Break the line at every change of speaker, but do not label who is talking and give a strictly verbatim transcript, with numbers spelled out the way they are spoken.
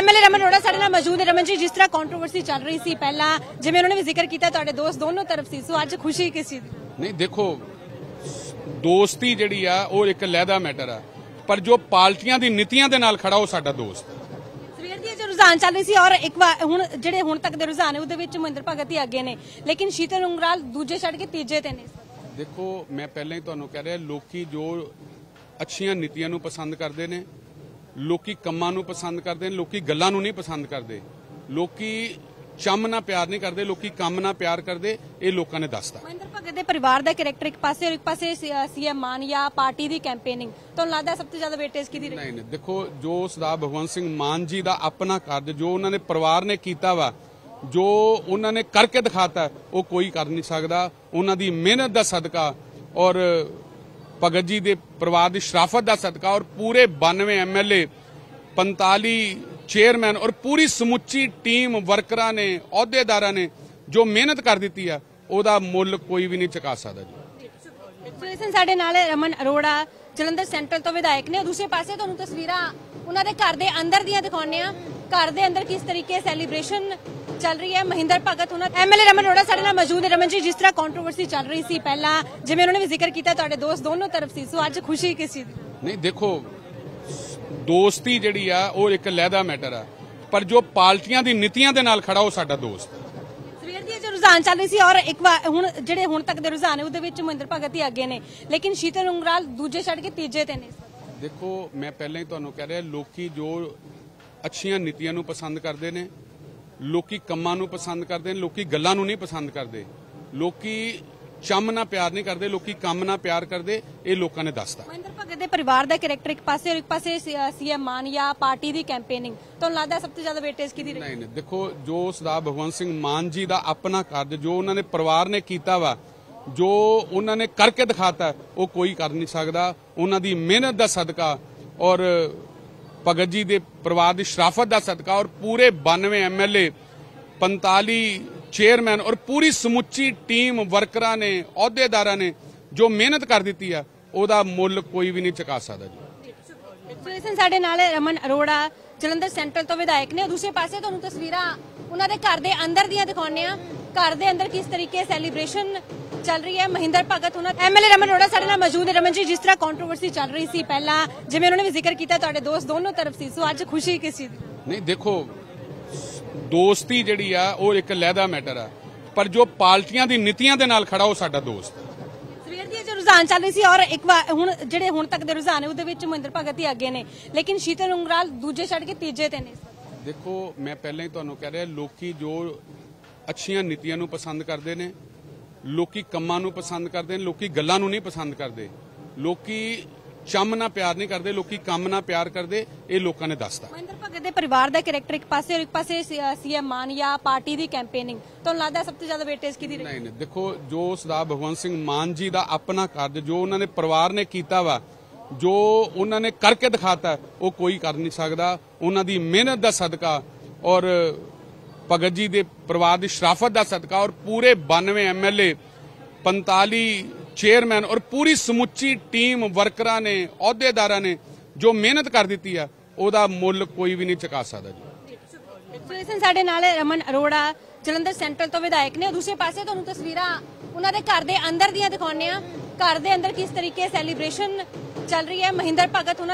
MLA Raman Arora साडे नाल मौजूद है। रमन जी, जिस तरह कंट्रोवर्सी चल रही सी पहला, जिवें उन्होंने भी जिक्र किया तुहाडे दोस्त दोनों तरफ सी, सो अज खुशी किस चीज दी?
नहीं देखो, दोस्ती जिहड़ी आ वो एक लहदा मैटर आ, पर जो पार्टियां दी नीतियां दे नाल खड़ा वो साडा दोस्त।
सवेर दी जो रुझान चल रही सी और एक बार हुण जिहड़े हुण तक दे रुझान है उहदे विच महिंदर भगत ही अगे ने, लेकिन शीतल उंगराल दूजे छड्ड के तीजे ते ने।
देखो, मैं पहले ही तुहानूं कह रहा, लोकी जो अच्छियां नीतियां नूं पसंद करदे ने, लोकी कंमां नूं पसंद करदे ने, लोकी गल्लां नूं नहीं पसंद करदे, लोकी चम ना प्यार नहीं करते, लोकी कम ना प्यार करते, ये लोगों ने दसता।
महिंदर भगत के परिवार का कैरेक्टर एक पासे और एक पासे सीएम मान या पार्टी की कैंपेनिंग, तो लगता है सब तो ज्यादा वेटेज की नहीं
नहीं देखो, जो सरदार भगवंत सिंह मान जी का अपना कार्य जो उन्होंने परिवार ने किया वा, जो उन्होंने करके दिखाता, वो कोई कर नहीं सकता। उन्होंने मेहनत का सदका और भगत जी के परिवार की शराफत का सदका और पूरे बानवे एम एल ए पंताली चेयरमैन और पूरी समुची टीम वर्करां ने अहुदेदारां ने जो मेहनत कर दी है, ओदा मुल कोई भी नहीं चुका सकता जी।
साडे नाल रमन अरोड़ा जलंधर सेंट्रल तो विधायक ने, दूसरे पासे तुहानूं तस्वीरां उन्हां दे घर दे अंदर दियां दिखाउने आ। घर दे अंदर किस तरीके सैलीब्रेशन चल रही है। महिंदर भगत उन्हां एमएलए रमन अरोड़ा साडे नाल मौजूद है। रमन जी, जिस तरह कंट्रोवर्सी चल रही सी पहला, जिवें उन्होंने भी जिक्र किया तुहाडे दोस्त दोनों तरफ सी, सो अज खुशी किस चीज दी?
नहीं देखो, दोस्ती जिहड़ी आ वो एक लहदा मैटर आ, पर जो पार्टियां दी नीतियां दे नाल खड़ा वो साडा दोस्त।
सवेर दी जो रुझान चल रही सी और एक बार हुण जिहड़े हुण तक दे रुझान है उहदे विच महिंदर भगत ही अगे ने, लेकिन शीतल उंगराल दूजे छड्ड के तीजे ते ने।
देखो, मैं पहले ही तुहानूं कह रहा, लोकी जो अच्छियां नीतियां नूं पसंद करदे ने, लोकी कंमां नूं पसंद करदे ने, लोकी गल्लां नूं नहीं पसंद करदे, लोकी चम ना प्यार नहीं करते, लोकी कम ना प्यार करते, ये लोगों ने दसता।
महिंदर भगत के परिवार का कैरेक्टर एक पासे और एक पासे सीएम मान या पार्टी की कैंपेनिंग, तो लगता है सब तो ज्यादा वेटेज की नहीं
नहीं देखो, जो सरदार भगवंत सिंह मान जी का अपना कार्य जो उन्होंने परिवार ने किया वा, जो उन्होंने करके दिखाता, वो कोई कर नहीं सकता। उन्होंने मेहनत का सदका और भगत जी के परिवार की शराफत का सदका और पूरे बानवे एम एल ए पंताली चेयरमैन और पूरी समुची टीम वर्करां ने अहुदेदारां ने जो मेहनत कर दी है, ओदा मुल कोई भी नहीं चुका सकता जी।
साडे नाल रमन अरोड़ा जलंधर सेंट्रल तो विधायक ने, दूसरे पासे तुहानूं तस्वीरां उन्हां दे घर दे अंदर दियां दिखाउने आ। घर दे अंदर किस तरीके सैलीब्रेशन चल रही है। महिंदर भगत उन्हां एमएलए रमन अरोड़ा साडे नाल मौजूद है। रमन जी, जिस तरह कंट्रोवर्सी चल रही सी पहला, जिवें उन्होंने भी जिक्र किया तुहाडे दोस्त दोनों तरफ सी, सो अज खुशी किस चीज दी?
नहीं देखो, दोस्ती जिहड़ी आ वो एक लहदा मैटर आ, पर जो पार्टियां दी नीतियां दे नाल खड़ा वो साडा दोस्त।
सवेर दी जो रुझान चल रही सी और एक बार हुण जिहड़े हुण तक दे रुझान है उहदे विच महिंदर भगत ही अगे ने, लेकिन शीतल उंगराल दूजे छड्ड के तीजे ते ने।
देखो, मैं पहले ही तुहानूं कह रहा, लोकी जो अच्छियां नीतियां नूं पसंद करदे ने, लोकी कंमां नूं पसंद करदे ने, लोकी गल्लां नूं नहीं पसंद करदे, लोकी चम ना प्यार नहीं करते, लोकी कम ना प्यार करते, ये लोगों ने दसता।
महिंदर भगत के परिवार का कैरेक्टर एक पासे और एक पासे सीएम मान या पार्टी की कैंपेनिंग, तो लगता है सब तो ज्यादा वेटेज की नहीं
नहीं देखो, जो सरदार भगवंत सिंह मान जी का अपना कार्य जो उन्होंने परिवार ने किया वा, जो उन्होंने करके दिखाता, वो कोई कर नहीं सकता। उन्होंने मेहनत का सदका और भगत जी के परिवार की शराफत का सदका और पूरे बानवे एम एल ए पंताली चेयरमैन और पूरी समुची टीम वर्करां ने अहुदेदारां ने जो मेहनत कर दी है, ओदा मुल कोई भी नहीं चुका सकता जी।
साडे नाल रमन अरोड़ा जलंधर सेंट्रल तो विधायक ने, दूसरे पासे तुहानूं तस्वीरां उन्हां दे घर दे अंदर दियां दिखाउने आ। घर दे अंदर किस तरीके सैलीब्रेशन चल रही है। महिंदर भगत